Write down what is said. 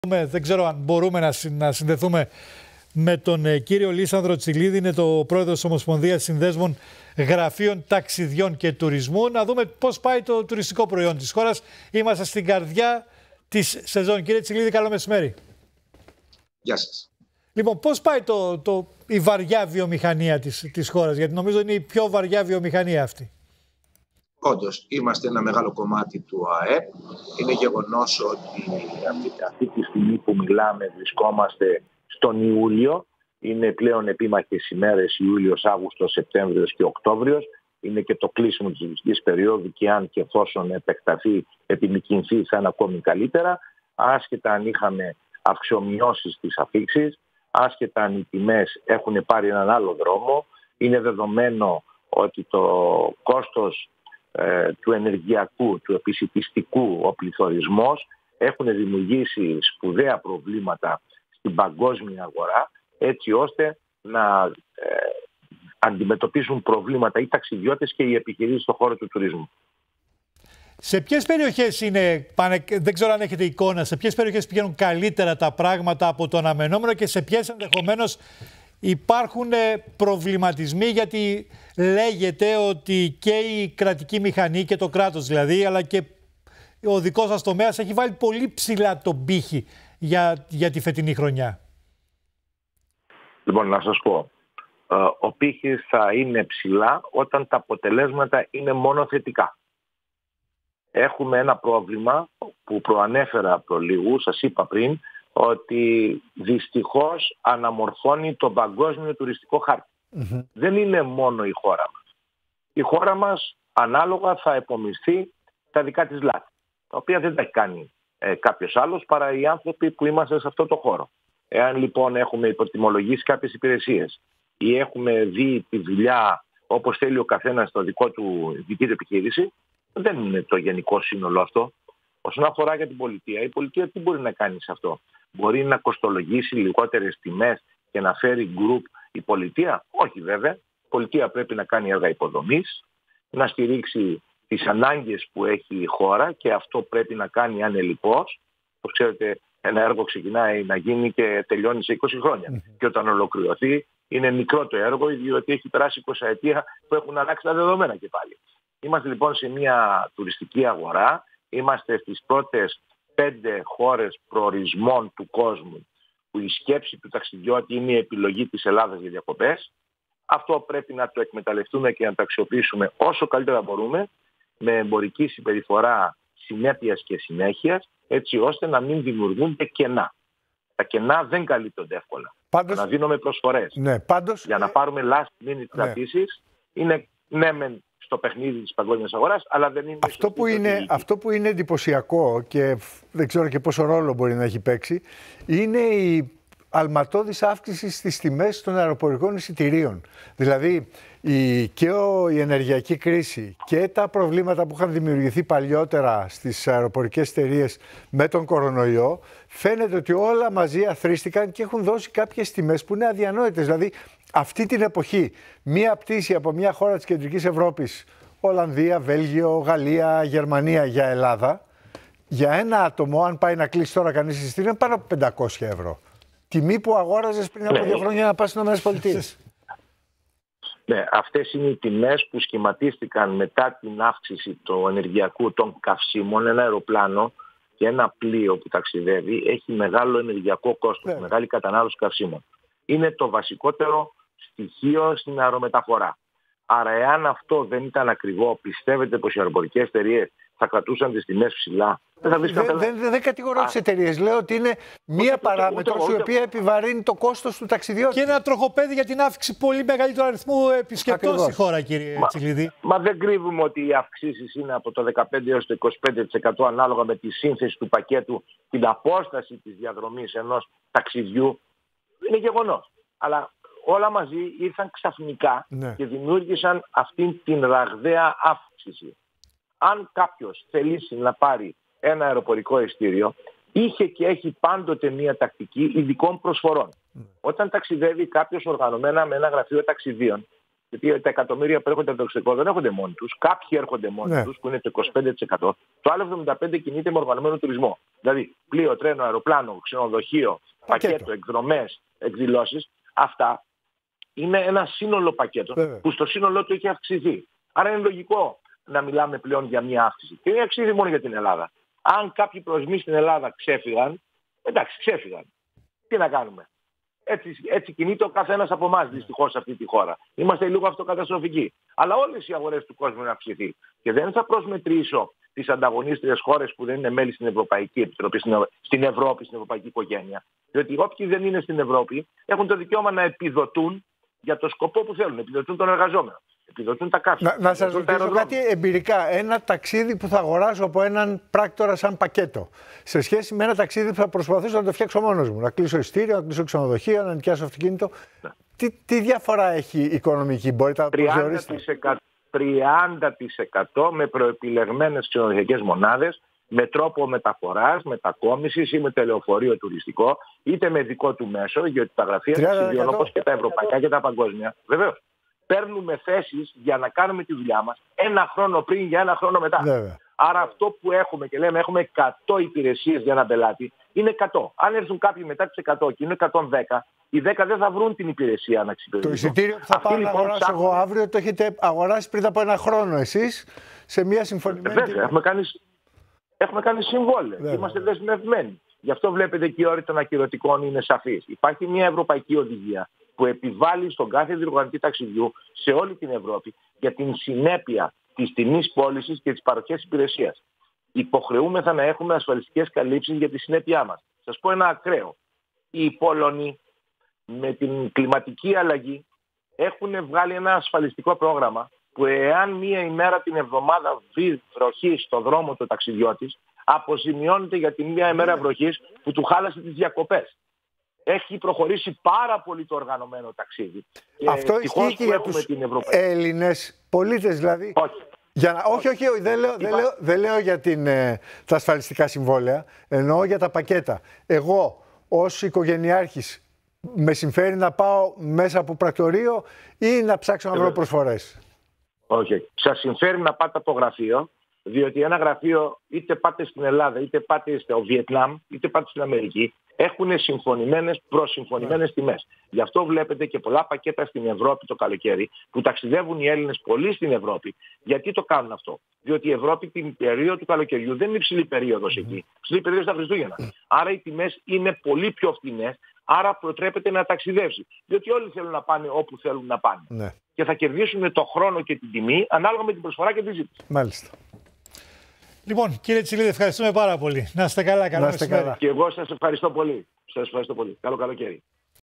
Δεν ξέρω αν μπορούμε να συνδεθούμε με τον κύριο Λίσανδρο Τσιλίδη, είναι το πρόεδρος της Ομοσπονδίας Συνδέσμων Γραφείων Ταξιδιών και Τουρισμού. Να δούμε πώς πάει το τουριστικό προϊόν της χώρας. Είμαστε στην καρδιά της σεζόν. Κύριε Τσιλίδη, καλό μεσημέρι. Γεια σας. Λοιπόν, πώς πάει η βαριά βιομηχανία της χώρας, γιατί νομίζω είναι η πιο βαριά βιομηχανία αυτή. Όντως, είμαστε ένα μεγάλο κομμάτι του ΑΕΠ. Είναι γεγονός ότι αυτή τη στιγμή που μιλάμε βρισκόμαστε στον Ιούλιο. Είναι πλέον επίμαχες ημέρες Ιούλιος, Αύγουστος, Σεπτέμβριος και Οκτώβριος. Είναι και το κλείσιμο της τουριστικής περίοδου και αν και εφόσον επεκταθεί, επιμηκυνθεί θα είναι ακόμη καλύτερα. Άσχετα αν είχαμε αυξομειώσεις στις αφίξεις, άσχετα αν οι τιμές έχουν πάρει έναν άλλο δρόμο, είναι δεδομένο ότι το κόστος του ενεργειακού, του επισιτιστικού, ο πληθωρισμός έχουν δημιουργήσει σπουδαία προβλήματα στην παγκόσμια αγορά, έτσι ώστε να αντιμετωπίσουν προβλήματα οι ταξιδιώτες και οι επιχειρήσεις στον χώρο του τουρισμού. Σε ποιες περιοχές δεν ξέρω αν έχετε εικόνα, σε ποιες περιοχές πηγαίνουν καλύτερα τα πράγματα από το αναμενόμενο και σε ποιες ενδεχομένως υπάρχουν προβληματισμοί, γιατί λέγεται ότι και η κρατική μηχανή και το κράτος δηλαδή, αλλά και ο δικός σας τομέας έχει βάλει πολύ ψηλά τον πύχη για τη φετινή χρονιά. Λοιπόν, να σας πω, ο πύχης θα είναι ψηλά όταν τα αποτελέσματα είναι μόνο θετικά. Έχουμε ένα πρόβλημα που προανέφερα προλίγου, σας είπα πριν, ότι δυστυχώς αναμορφώνει τον παγκόσμιο τουριστικό χάρτη. Δεν είναι μόνο η χώρα μας. Η χώρα μας ανάλογα θα επομισθεί τα δικά της λάθη, τα οποία δεν τα έχει κάνει κάποιος άλλος παρά οι άνθρωποι που είμαστε σε αυτό το χώρο. Εάν λοιπόν έχουμε υποτιμολογήσει κάποιες υπηρεσίες ή έχουμε δει τη δουλειά όπως θέλει ο καθένας στο δική του επιχείρηση, δεν είναι το γενικό σύνολο αυτό. Όσον αφορά για την πολιτεία, η πολιτεία τι μπορεί να κάνει σε αυτό? Μπορεί να κοστολογήσει λιγότερες τιμές και να φέρει γκρουπ η πολιτεία? Όχι βέβαια. Η πολιτεία πρέπει να κάνει έργα υποδομής, να στηρίξει τις ανάγκες που έχει η χώρα και αυτό πρέπει να κάνει ανελιπώς. Όπως ξέρετε, ένα έργο ξεκινάει να γίνει και τελειώνει σε 20 χρόνια. Και όταν ολοκληρωθεί είναι μικρό το έργο, διότι έχει περάσει 20 ετία που έχουν αλλάξει τα δεδομένα και πάλι. Είμαστε λοιπόν σε μια τουριστική αγορά. Είμαστε στις πρώτες 5 χώρες προορισμών του κόσμου που η σκέψη του ταξιδιώτη είναι η επιλογή της Ελλάδας για διακοπές. Αυτό πρέπει να το εκμεταλλευτούμε και να το αξιοποιήσουμε όσο καλύτερα μπορούμε, με εμπορική συμπεριφορά συνέπειας και συνέχειας, έτσι ώστε να μην δημιουργούνται κενά. Τα κενά δεν καλύπτονται εύκολα. Πάντως, να δίνουμε προσφορές για να πάρουμε last minute κρατήσεις είναι μεν στο παιχνίδι της παγκόσμιας αγοράς, αλλά δεν είναι αυτό που είναι εντυπωσιακό και δεν ξέρω και πόσο ρόλο μπορεί να έχει παίξει, είναι η αλματώδης αύξηση στις τιμές των αεροπορικών εισιτηρίων. Δηλαδή η ενεργειακή κρίση και τα προβλήματα που είχαν δημιουργηθεί παλιότερα στις αεροπορικές εταιρείες με τον κορονοϊό, φαίνεται ότι όλα μαζί αθρίστηκαν και έχουν δώσει κάποιες τιμές που είναι αδιανόητες. Δηλαδή αυτή την εποχή μία πτήση από μια χώρα της Κεντρικής Ευρώπης, Ολλανδία, Βέλγιο, Γαλλία, Γερμανία για Ελλάδα, για ένα άτομο, αν πάει να κλείσει τώρα κανείς εισιτήριο, είναι πάνω από 500 ευρώ. Τιμή που αγόραζες πριν από 2 χρόνια να πας στις ΗΠΑ. Ναι, αυτές είναι οι τιμές που σχηματίστηκαν μετά την αύξηση του ενεργειακού των καυσίμων. Ένα αεροπλάνο και ένα πλοίο που ταξιδεύει έχει μεγάλο ενεργειακό κόστος, μεγάλη κατανάλωση καυσίμων. Είναι το βασικότερο στοιχείο στην αερομεταφορά. Άρα εάν αυτό δεν ήταν ακριβό, πιστεύετε πως οι αεροπορικές εταιρείες θα κρατούσαν τις τιμές ψηλά? Δεν κατηγορώ τις εταιρείες. Λέω ότι είναι μία παράμετρος η οποία επιβαρύνει το κόστος του ταξιδιώτη. Και ένα τροχοπέδι για την αύξηση πολύ μεγαλύτερου αριθμού επισκεπτών στη χώρα, κύριε Τσιλίδη. Μα δεν κρύβουμε ότι οι αυξήσεις είναι από το 15% έως το 25% ανάλογα με τη σύνθεση του πακέτου, την απόσταση της διαδρομής ενός ταξιδιού. Είναι γεγονός. Αλλά όλα μαζί ήρθαν ξαφνικά και δημιούργησαν αυτήν την ραγδαία αύξηση. Αν κάποιος θελήσει να πάρει ένα αεροπορικό εισιτήριο, είχε και έχει πάντοτε μια τακτική ειδικών προσφορών. Όταν ταξιδεύει κάποιος οργανωμένα με ένα γραφείο ταξιδίων, Γιατί τα εκατομμύρια που έρχονται από το εξωτερικό δεν έρχονται μόνοι τους. Κάποιοι έρχονται μόνοι τους, που είναι το 25%. Το άλλο 75% κινείται με οργανωμένο τουρισμό. Δηλαδή πλοίο, τρένο, αεροπλάνο, ξενοδοχείο, πακέτο, εκδρομές, εκδηλώσεις. Αυτά είναι ένα σύνολο πακέτο που στο σύνολό του έχει αυξηθεί. Άρα είναι λογικό να μιλάμε πλέον για μια αύξηση. Και δεν αξίζει μόνο για την Ελλάδα. Αν κάποιοι προορισμοί στην Ελλάδα ξέφυγαν, εντάξει, ξέφυγαν. Τι να κάνουμε. Έτσι κινείται ο καθένας από εμάς δυστυχώς σε αυτή τη χώρα. Είμαστε λίγο αυτοκαταστροφικοί. Αλλά όλες οι αγορές του κόσμου είναι αυξηθεί. Και δεν θα προσμετρήσω τις ανταγωνίστριες χώρες που δεν είναι μέλη στην Ευρωπαϊκή Επιτροπή, στην Ευρώπη, στην Ευρωπαϊκή Οικογένεια. Διότι όποιοι δεν είναι στην Ευρώπη έχουν το δικαίωμα να επιδοτούν για το σκοπό που θέλουν. Επιδοτούν τον εργαζόμενο. Επιδοτούν τα καύσιμα. Να σας ρωτήσω κάτι εμπειρικά. Ένα ταξίδι που θα αγοράσω από έναν πράκτορα σαν πακέτο, σε σχέση με ένα ταξίδι που θα προσπαθήσω να το φτιάξω μόνος μου. Να κλείσω ειστήριο, να κλείσω ξενοδοχείο, να νοικιάσω αυτοκίνητο. Ναι. Τι διαφορά έχει οικονομική, μπορείτε να το προσδιορίσετε? 30% με προεπιλεγμένες ξενοδοχειακές μονάδες, με τρόπο μεταφοράς, μετακόμισης ή με τηλεοφορείο τουριστικό, είτε με δικό του μέσο, γιατί τα γραφεία ταξιδιών όπως και τα ευρωπαϊκά και τα παγκόσμια. Βεβαίως. Παίρνουμε θέσεις για να κάνουμε τη δουλειά μας ένα χρόνο πριν για ένα χρόνο μετά. Βέβαια. Άρα αυτό που έχουμε και λέμε έχουμε 100 υπηρεσίες για έναν πελάτη, είναι 100. Αν έρθουν κάποιοι μετά τις 100 και είναι 110, οι 10 δεν θα βρουν την υπηρεσία να εξυπηρετήσουν. Το εισιτήριο που θα πάω να αγοράσω εγώ αύριο το έχετε αγοράσει πριν από ένα χρόνο εσείς σε μια συμφωνημένη... Βέβαια, έχουμε κάνει συμβόλαια. Είμαστε δεσμευμένοι. Γι' αυτό βλέπετε και οι όροι των ακυρωτικών είναι σαφείς. Υπάρχει μια ευρωπαϊκή οδηγία που επιβάλλει στον κάθε διοργανωτή ταξιδιού σε όλη την Ευρώπη για την συνέπεια της τιμής πώλησης και της παροχής υπηρεσίας. Υποχρεούμεθα να έχουμε ασφαλιστικές καλύψεις για τη συνέπειά μας. Σας πω ένα ακραίο. Οι Πολωνοί με την κλιματική αλλαγή έχουν βγάλει ένα ασφαλιστικό πρόγραμμα που εάν μία ημέρα την εβδομάδα βρει βροχή στο δρόμο του ταξιδιώτης, αποζημιώνεται για τη μία ημέρα βροχής που του χάλασε τις διακοπές. Έχει προχωρήσει πάρα πολύ το οργανωμένο ταξίδι. Αυτό ισχύει και για τους Έλληνες πολίτες, δηλαδή? Όχι. Όχι, δεν λέω για τα ασφαλιστικά συμβόλαια, εννοώ για τα πακέτα. Εγώ ως οικογενειάρχης με συμφέρει να πάω μέσα από πρακτορείο ή να ψάξω να βρω προσφορές? Όχι. Σας συμφέρει να πάτε από γραφείο, διότι ένα γραφείο είτε πάτε στην Ελλάδα, είτε πάτε στο Βιετνάμ, είτε πάτε στην Αμερική, έχουν προσυμφωνημένες τιμές. Γι' αυτό βλέπετε και πολλά πακέτα στην Ευρώπη το καλοκαίρι που ταξιδεύουν οι Έλληνες πολύ στην Ευρώπη. Γιατί το κάνουν αυτό? Διότι η Ευρώπη την περίοδο του καλοκαιριού δεν είναι υψηλή περίοδος εκεί. Υψηλή περίοδος στα Χριστούγεννα. Άρα οι τιμές είναι πολύ πιο φθηνές. Άρα προτρέπεται να ταξιδεύσει. Διότι όλοι θέλουν να πάνε όπου θέλουν να πάνε. Ναι. Και θα κερδίσουν το χρόνο και την τιμή ανάλογα με την προσφορά και τη ζήτηση. Μάλιστα. Λοιπόν, κύριε Τσιλίδη, ευχαριστούμε πάρα πολύ. Να είστε καλά. Καλό μεσημέρι. Και εγώ σας ευχαριστώ πολύ. Καλό καλοκαίρι.